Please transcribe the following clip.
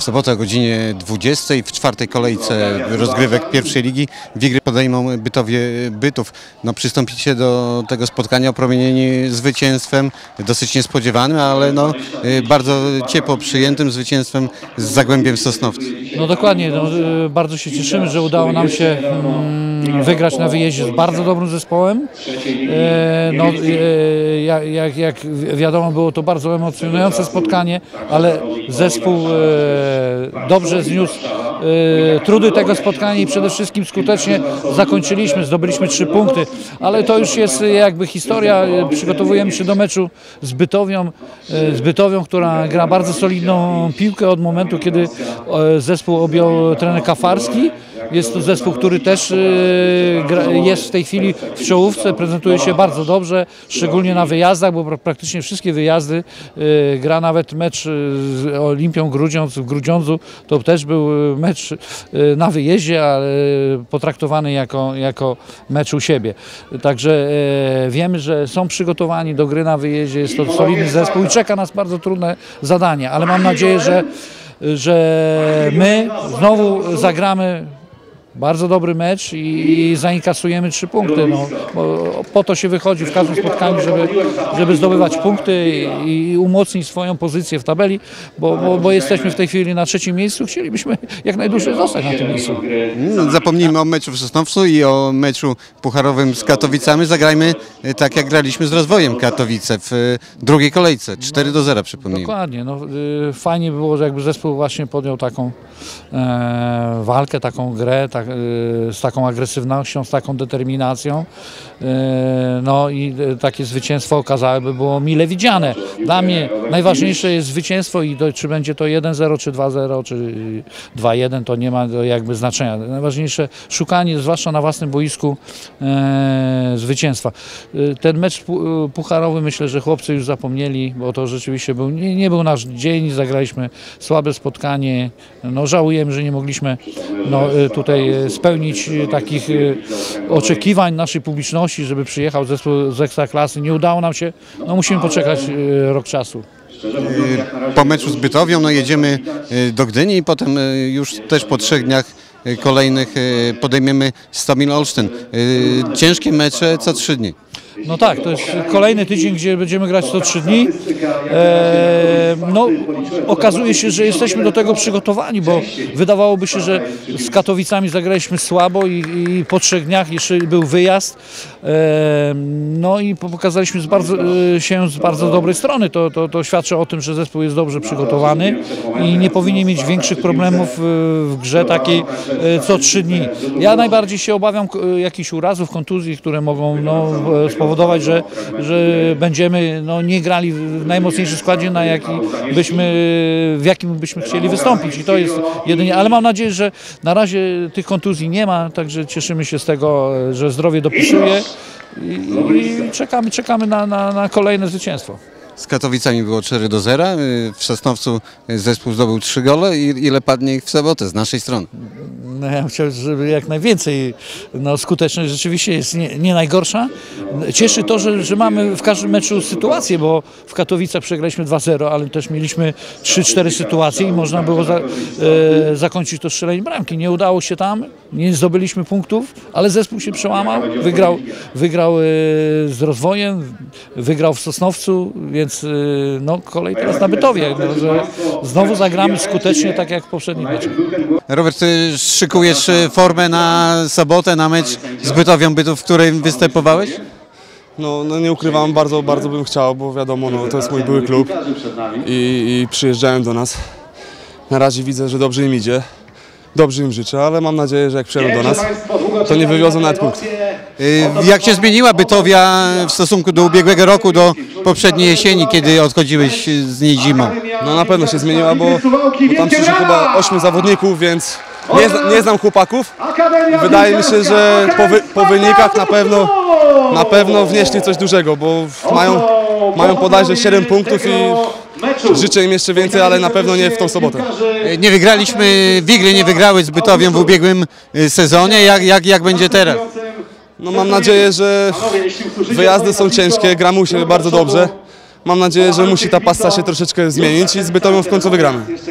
W sobotę o godzinie 20 w czwartej kolejce rozgrywek pierwszej ligi Wigry podejmą Bytowie Bytów. Przystąpicie do tego spotkania opromienieni zwycięstwem, dosyć niespodziewanym, ale bardzo ciepło przyjętym zwycięstwem z Zagłębiem Sosnowcu. No dokładnie, bardzo się cieszymy, że udało nam się wygrać na wyjeździe z bardzo dobrym zespołem. Jak wiadomo, było to bardzo emocjonujące spotkanie, ale zespół dobrze zniósł trudy tego spotkania i przede wszystkim skutecznie zakończyliśmy, zdobyliśmy 3 punkty, ale to już jest jakby historia. Przygotowujemy się do meczu z Bytowią, która gra bardzo solidną piłkę od momentu, kiedy zespół objął trener Kafarski. Jest to zespół, który też jest w tej chwili w czołówce, prezentuje się bardzo dobrze, szczególnie na wyjazdach, bo praktycznie wszystkie wyjazdy gra, nawet mecz z Olimpią Grudziądz w Grudziądzu, to też był mecz na wyjeździe, ale potraktowany jako mecz u siebie. Także wiemy, że są przygotowani do gry na wyjeździe, jest to solidny zespół i czeka nas bardzo trudne zadanie, ale mam nadzieję, że my znowu zagramy bardzo dobry mecz i zainkasujemy 3 punkty. Bo po to się wychodzi w każdym spotkaniu, żeby zdobywać punkty i umocnić swoją pozycję w tabeli, bo jesteśmy w tej chwili na 3. miejscu. Chcielibyśmy jak najdłużej zostać na tym miejscu. Zapomnijmy o meczu w Sosnowcu i o meczu pucharowym z Katowicami. Zagrajmy tak, jak graliśmy z Rozwojem Katowice w drugiej kolejce. 4-0 przypomnijmy. Dokładnie. Fajnie było, że jakby zespół właśnie podjął taką walkę, taką grę, z taką agresywnością, z taką determinacją. I takie zwycięstwo okazałoby było mile widziane. Dla mnie najważniejsze jest zwycięstwo i czy będzie to 1-0, czy 2-0, czy 2-1, to nie ma jakby znaczenia. Najważniejsze szukanie, zwłaszcza na własnym boisku, zwycięstwa. Ten mecz pucharowy, myślę, że chłopcy już zapomnieli, bo to rzeczywiście nie był nasz dzień, zagraliśmy słabe spotkanie. Żałujemy, że nie mogliśmy tutaj spełnić takich oczekiwań naszej publiczności, żeby przyjechał zespół z Ekstraklasy. Nie udało nam się, musimy poczekać rok czasu. Po meczu z Bytowią jedziemy do Gdyni i potem już też po 3 dniach kolejnych podejmiemy Stomil Olsztyn. Ciężkie mecze co 3 dni. Tak, to jest kolejny tydzień, gdzie będziemy grać co 3 dni. Okazuje się, że jesteśmy do tego przygotowani, bo wydawałoby się, że z Katowicami zagraliśmy słabo i po 3 dniach jeszcze był wyjazd. I pokazaliśmy się z bardzo dobrej strony. To świadczy o tym, że zespół jest dobrze przygotowany i nie powinien mieć większych problemów w grze takiej co 3 dni. Ja najbardziej się obawiam jakichś urazów, kontuzji, które mogą spowodować, że będziemy nie grali w najmocniejszym składzie, w jakim byśmy chcieli wystąpić. I to jest jedynie, ale mam nadzieję, że na razie tych kontuzji nie ma, także cieszymy się z tego, że zdrowie dopisuje i czekamy na kolejne zwycięstwo. Z Katowicami było 4-0, w Sosnowcu zespół zdobył 3 gole. Ile padnie ich w sobotę z naszej strony? Ja chciałbym, żeby jak najwięcej. Skuteczność rzeczywiście jest nie najgorsza. Cieszy to, że mamy w każdym meczu sytuację, bo w Katowicach przegraliśmy 2-0, ale też mieliśmy 3-4 sytuacje i można było zakończyć to strzeleniem bramki. Nie udało się tam, nie zdobyliśmy punktów, ale zespół się przełamał, wygrał z Rozwojem, wygrał w Sosnowcu, więc kolej teraz na Bytowie, że znowu zagramy skutecznie, tak jak w poprzednich meczach. Robert, ty szykujesz formę na sobotę, na mecz z Bytowią Bytów, w którym występowałeś? Nie ukrywam, bardzo bym chciał, bo wiadomo, to jest mój były klub i przyjeżdżają do nas. Na razie widzę, że dobrze im idzie, dobrze im życzę, ale mam nadzieję, że jak przyjadą do nas, to nie wywiozą nawet punkt. Jak się zmieniła Bytowia w stosunku do ubiegłego roku, do poprzedniej jesieni, kiedy odchodziłeś z niej zimą? Na pewno się zmieniła, bo tam przyszło chyba 8 zawodników, więc nie znam chłopaków. Wydaje mi się, że po wynikach na pewno wnieśli coś dużego, bo mają bodajże 7 punktów i życzę im jeszcze więcej, ale na pewno nie w tą sobotę. Nie wygraliśmy, Wigry nie wygrały z Bytowią w ubiegłym sezonie. Jak będzie teraz? Mam nadzieję, że wyjazdy są ciężkie, gramy u siebie bardzo dobrze. Mam nadzieję, że musi ta pasta się troszeczkę zmienić i z Bytowią w końcu wygramy.